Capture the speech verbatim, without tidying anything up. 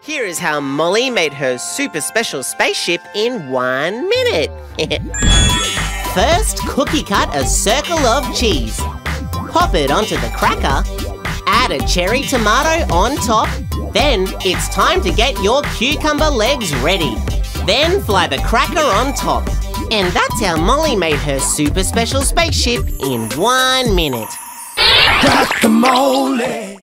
Here is how Molly made her super special spaceship in one minute. First, cookie cut a circle of cheese. Pop it onto the cracker. Add a cherry tomato on top. Then it's time to get your cucumber legs ready. Then fly the cracker on top. And that's how Molly made her super special spaceship in one minute. Crocamole!